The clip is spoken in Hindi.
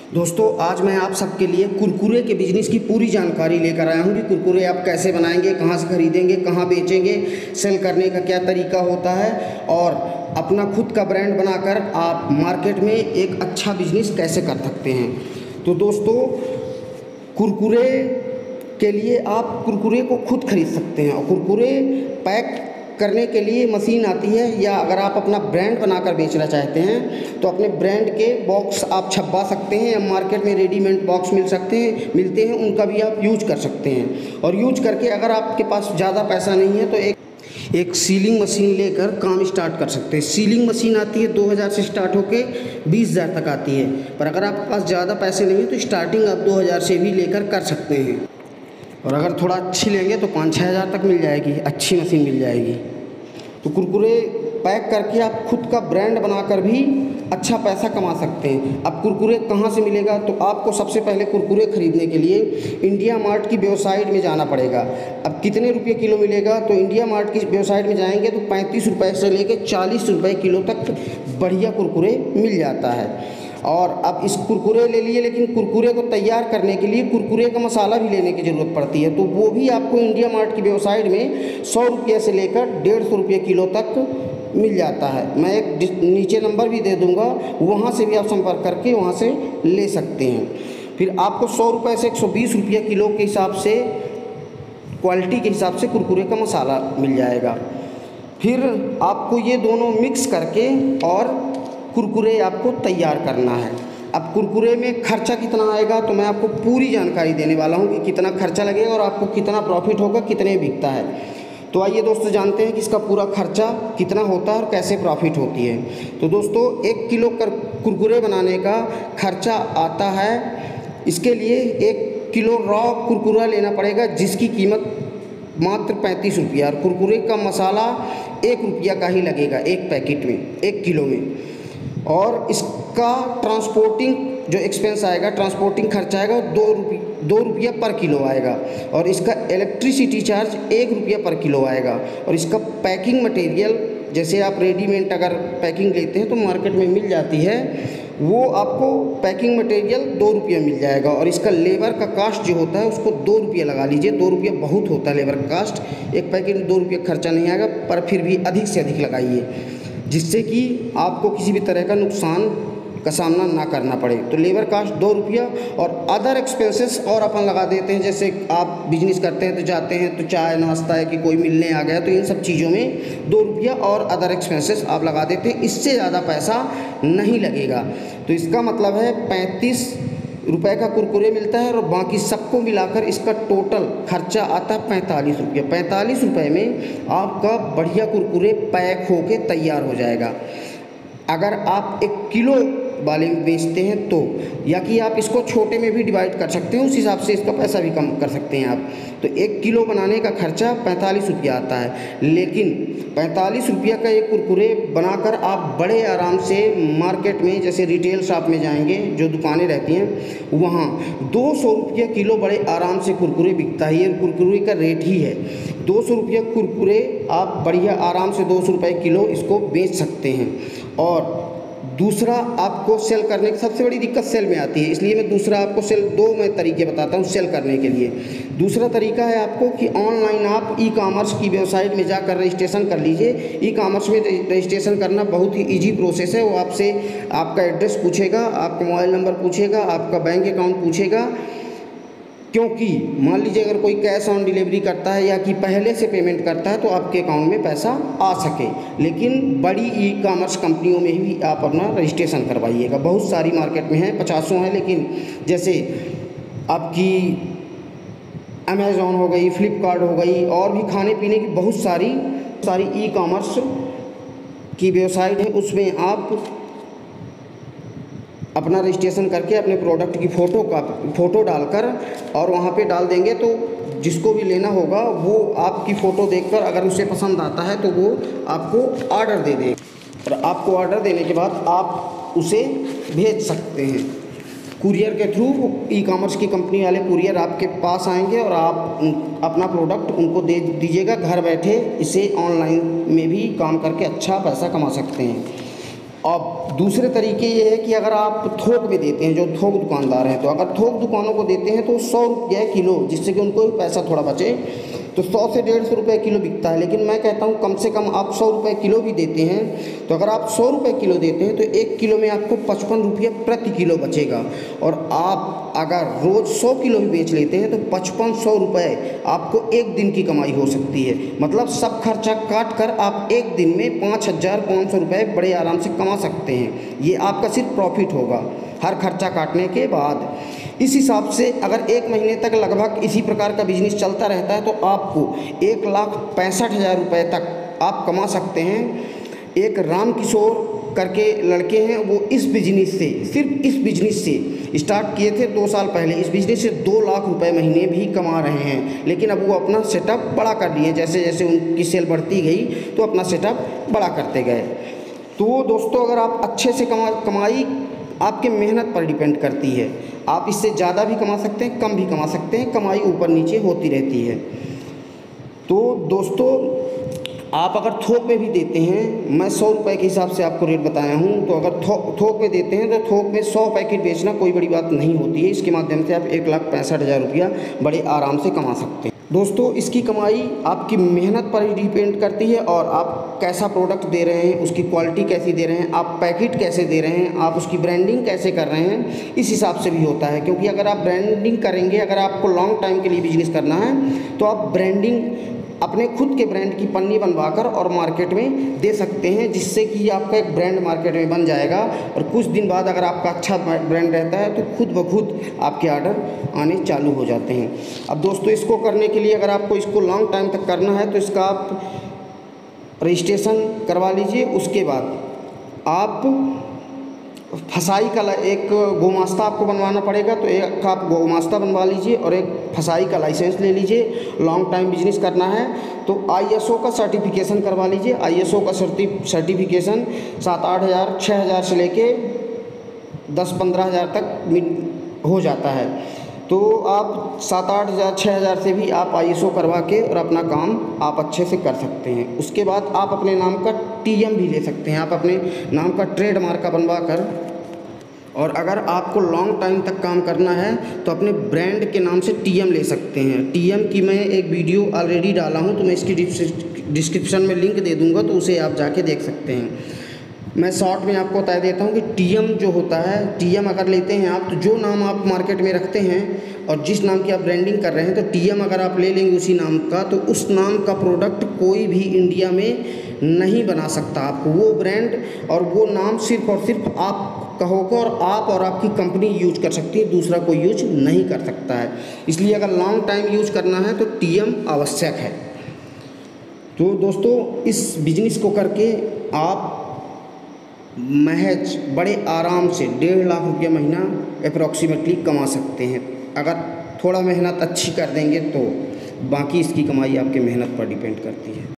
दोस्तों आज मैं आप सबके लिए कुरकुरे के बिज़नेस की पूरी जानकारी लेकर आया हूँ कि कुरकुरे आप कैसे बनाएंगे, कहाँ से खरीदेंगे, कहाँ बेचेंगे, सेल करने का क्या तरीका होता है और अपना खुद का ब्रांड बनाकर आप मार्केट में एक अच्छा बिज़नेस कैसे कर सकते हैं। तो दोस्तों कुरकुरे के लिए आप कुरकुरे को खुद खरीद सकते हैं और कुरकुरे पैक करने के लिए मशीन आती है, या अगर आप अपना ब्रांड बनाकर बेचना चाहते हैं तो अपने ब्रांड के बॉक्स आप छपवा सकते हैं, या मार्केट में रेडीमेड बॉक्स मिलते हैं उनका भी आप यूज कर सकते हैं। और यूज करके अगर आपके पास ज़्यादा पैसा नहीं है तो एक सीलिंग मशीन लेकर काम स्टार्ट कर सकते हैं। सीलिंग मशीन आती है 2000 से स्टार्ट होके 20,000 तक आती है, पर अगर आपके पास ज़्यादा पैसे नहीं है तो स्टार्टिंग आप 2000 से भी लेकर कर सकते हैं। और अगर थोड़ा अच्छी लेंगे तो 5-6 हज़ार तक मिल जाएगी, अच्छी मशीन मिल जाएगी। तो कुरकुरे पैक करके आप खुद का ब्रांड बनाकर भी अच्छा पैसा कमा सकते हैं। अब कुरकुरे कहाँ से मिलेगा, तो आपको सबसे पहले कुरकुरे खरीदने के लिए इंडिया मार्ट की वेबसाइट में जाना पड़ेगा। अब कितने रुपये किलो मिलेगा, तो इंडिया मार्ट की वेबसाइट में जाएंगे तो 35 रुपये से लेकर 40 रुपये किलो तक बढ़िया कुरकुरे मिल जाता है। और अब इस कुरकुरे ले लिए, लेकिन कुरकुरे को तैयार करने के लिए कुरकुरे का मसाला भी लेने की ज़रूरत पड़ती है, तो वो भी आपको इंडिया मार्ट की वेबसाइट में 100 रुपये से लेकर 150 रुपये किलो तक मिल जाता है। मैं एक नीचे नंबर भी दे दूँगा, वहाँ से भी आप संपर्क करके वहाँ से ले सकते हैं। फिर आपको 100 रुपये से 120 रुपये किलो के हिसाब से, क्वालिटी के हिसाब से कुरकुरे का मसाला मिल जाएगा। फिर आपको ये दोनों मिक्स करके और कुरकुरे आपको तैयार करना है। अब कुरकुरे में खर्चा कितना आएगा, तो मैं आपको पूरी जानकारी देने वाला हूँ कि कितना खर्चा लगेगा और आपको कितना प्रॉफिट होगा, कितने बिकता है। तो आइए दोस्तों जानते हैं कि इसका पूरा खर्चा कितना होता है और कैसे प्रॉफिट होती है। तो दोस्तों 1 किलो कुरकुरे बनाने का खर्चा आता है, इसके लिए 1 किलो रॉ कुरकुरा लेना पड़ेगा जिसकी कीमत मात्र 35 रुपया, और कुरकुरे का मसाला 1 रुपया का ही लगेगा एक पैकेट में, 1 किलो में। और इसका ट्रांसपोर्टिंग जो एक्सपेंस आएगा, ट्रांसपोर्टिंग खर्चा आएगा 2 रुपया पर किलो आएगा, और इसका इलेक्ट्रिसिटी चार्ज 1 रुपया पर किलो आएगा। और इसका पैकिंग मटेरियल, जैसे आप रेडीमेड अगर पैकिंग लेते हैं तो मार्केट में मिल जाती है, वो आपको पैकिंग मटेरियल 2 रुपये मिल जाएगा। और इसका लेबर का कास्ट जो होता है उसको 2 रुपये लगा लीजिए, 2 रुपये बहुत होता है लेबर का कास्ट, एक पैकेट में 2 रुपये खर्चा नहीं आएगा, पर फिर भी अधिक से अधिक लगाइए जिससे कि आपको किसी भी तरह का नुकसान का सामना ना करना पड़े। तो लेबर कास्ट 2 रुपया, और अदर एक्सपेंसेस और अपन लगा देते हैं, जैसे आप बिजनेस करते हैं तो जाते हैं तो चाय नाश्ता है कि कोई मिलने आ गया, तो इन सब चीज़ों में 2 रुपया और अदर एक्सपेंसेस आप लगा देते हैं, इससे ज़्यादा पैसा नहीं लगेगा। तो इसका मतलब है 35 रुपये का कुरकुरे मिलता है, और बाकी सबको मिलाकर इसका टोटल खर्चा आता है 45 रुपये। 45 रुपये में आपका बढ़िया कुरकुरे पैक होके तैयार हो जाएगा। अगर आप 1 किलो वाले में बेचते हैं तो, या कि आप इसको छोटे में भी डिवाइड कर सकते हैं, उस हिसाब से इसका पैसा भी कम कर सकते हैं आप। तो 1 किलो बनाने का खर्चा 45 रुपया आता है, लेकिन 45 रुपया का एक कुरकुरे बनाकर आप बड़े आराम से मार्केट में, जैसे रिटेल शॉप में जाएंगे, जो दुकानें रहती हैं वहाँ 200 रुपये किलो बड़े आराम से कुरकुरे बिकता है। ये कुरकुरे का रेट ही है 200 रुपये कुरकुरे, आप बढ़िया आराम से 200 रुपये किलो इसको बेच सकते हैं। और दूसरा आपको सेल करने की सबसे बड़ी दिक्कत सेल में आती है, इसलिए मैं दूसरा आपको मैं तरीके बताता हूँ सेल करने के लिए। दूसरा तरीका है आपको कि ऑनलाइन आप ई कॉमर्स की वेबसाइट में जाकर रजिस्ट्रेशन कर लीजिए। ई कॉमर्स में रजिस्ट्रेशन करना बहुत ही ईजी प्रोसेस है। वो आपसे आपका एड्रेस पूछेगा, आपका मोबाइल नंबर पूछेगा, आपका बैंक अकाउंट पूछेगा, क्योंकि मान लीजिए अगर कोई कैश ऑन डिलीवरी करता है या कि पहले से पेमेंट करता है तो आपके अकाउंट में पैसा आ सके। लेकिन बड़ी ई कॉमर्स कंपनियों में भी आप अपना रजिस्ट्रेशन करवाइएगा। बहुत सारी मार्केट में है, 50 हैं, लेकिन जैसे आपकी अमेज़ॉन हो गई, फ्लिपकार्ट हो गई, और भी खाने पीने की बहुत सारी ई कॉमर्स की वेबसाइट है, उसमें आप अपना रजिस्ट्रेशन करके अपने प्रोडक्ट की फ़ोटो डालकर और वहाँ पे डाल देंगे, तो जिसको भी लेना होगा वो आपकी फ़ोटो देखकर अगर उसे पसंद आता है तो वो आपको ऑर्डर दे देगा, और आपको ऑर्डर देने के बाद आप उसे भेज सकते हैं कुरियर के थ्रू। ई कॉमर्स की कंपनी वाले कुरियर आपके पास आएंगे और आप अपना प्रोडक्ट उनको दे दीजिएगा। घर बैठे इसे ऑनलाइन में भी काम करके अच्छा पैसा कमा सकते हैं। अब दूसरे तरीके ये है कि अगर आप थोक में देते हैं, जो थोक दुकानदार हैं, तो अगर थोक दुकानों को देते हैं तो 100 रुपये किलो, जिससे कि उनको पैसा थोड़ा बचे, तो 100 से 150 रुपये किलो बिकता है। लेकिन मैं कहता हूँ कम से कम आप 100 रुपये किलो भी देते हैं, तो अगर आप 100 रुपये किलो देते हैं तो 1 किलो में आपको 55 रुपये प्रति किलो बचेगा। और आप अगर रोज़ 100 किलो भी बेच लेते हैं तो 5500 रुपये आपको एक दिन की कमाई हो सकती है। मतलब सब खर्चा काट कर आप एक दिन में 5500 रुपये बड़े आराम से कमा सकते हैं। ये आपका सिर्फ प्रॉफिट होगा हर खर्चा काटने के बाद। इस हिसाब से अगर एक महीने तक लगभग इसी प्रकार का बिजनेस चलता रहता है तो आपको 1,65,000 रुपये तक आप कमा सकते हैं। एक राम किशोर करके लड़के हैं, वो इस बिजनेस से, सिर्फ इस बिजनेस से स्टार्ट किए थे 2 साल पहले। इस बिजनेस से 2 लाख रुपए महीने भी कमा रहे हैं। लेकिन अब वो अपना सेटअप बड़ा कर लिए, जैसे जैसे उनकी सेल बढ़ती गई तो अपना सेटअप बड़ा करते गए। तो दोस्तों, अगर आप अच्छे से कमाई आपके मेहनत पर डिपेंड करती है। आप इससे ज़्यादा भी कमा सकते हैं, कम भी कमा सकते हैं, कमाई ऊपर नीचे होती रहती है। तो दोस्तों, आप अगर थोक में भी देते हैं, मैं 100 रुपये के हिसाब से आपको रेट बताया हूँ, तो अगर थोक में देते हैं तो थोक में 100 पैकेट बेचना कोई बड़ी बात नहीं होती है। इसके माध्यम से आप 1,65,000 रुपया बड़े आराम से कमा सकते हैं। दोस्तों, इसकी कमाई आपकी मेहनत पर ही डिपेंड करती है और आप कैसा प्रोडक्ट दे रहे हैं, उसकी क्वालिटी कैसी दे रहे हैं, आप पैकेट कैसे दे रहे हैं, आप उसकी ब्रांडिंग कैसे कर रहे हैं, इस हिसाब से भी होता है। क्योंकि अगर आप ब्रांडिंग करेंगे, अगर आपको लॉन्ग टाइम के लिए बिजनेस करना है, तो आप ब्रांडिंग अपने खुद के ब्रांड की पन्नी बनवाकर और मार्केट में दे सकते हैं, जिससे कि आपका एक ब्रांड मार्केट में बन जाएगा। और कुछ दिन बाद अगर आपका अच्छा ब्रांड रहता है तो खुद ब खुद आपके ऑर्डर आने चालू हो जाते हैं। अब दोस्तों, इसको करने के लिए अगर आपको इसको लॉन्ग टाइम तक करना है तो इसका आप रजिस्ट्रेशन करवा लीजिए। उसके बाद आप फसाई का एक गोमास्ता आपको बनवाना पड़ेगा, तो एक आप गोमास्ता बनवा लीजिए और एक फसाई का लाइसेंस ले लीजिए। लॉन्ग टाइम बिजनेस करना है तो ISO का सर्टिफिकेशन करवा लीजिए। ISO का सर्टिफिकेशन 7-8 हज़ार 6 हज़ार से लेके 10-15 हज़ार तक हो जाता है। तो आप 7-8 हज़ार 6 हज़ार से भी आप ISO करवा के और अपना काम आप अच्छे से कर सकते हैं। उसके बाद आप अपने नाम का TM भी ले सकते हैं, आप अपने नाम का ट्रेडमार्क का बनवा कर। और अगर आपको लॉन्ग टाइम तक काम करना है तो अपने ब्रांड के नाम से TM ले सकते हैं। TM की मैं एक वीडियो ऑलरेडी डाला हूँ, तो मैं इसकी डिस्क्रिप्शन में लिंक दे दूँगा, तो उसे आप जाके देख सकते हैं। मैं शॉर्ट में आपको बता देता हूँ कि TM जो होता है, TM अगर लेते हैं आप, तो जो नाम आप मार्केट में रखते हैं और जिस नाम की आप ब्रांडिंग कर रहे हैं, तो TM अगर आप ले लेंगे उसी नाम का, तो उस नाम का प्रोडक्ट कोई भी इंडिया में नहीं बना सकता। आपको वो ब्रांड और वो नाम सिर्फ और सिर्फ आप का होगा और आप और आपकी कंपनी यूज कर सकती है, दूसरा कोई यूज नहीं कर सकता है। इसलिए अगर लॉन्ग टाइम यूज करना है तो TM आवश्यक है। तो दोस्तों, इस बिजनेस को करके आप महज बड़े आराम से 1.5 लाख रुपया महीना अप्रॉक्सीमेटली कमा सकते हैं। अगर थोड़ा मेहनत अच्छी कर देंगे तो बाकी इसकी कमाई आपके मेहनत पर डिपेंड करती है।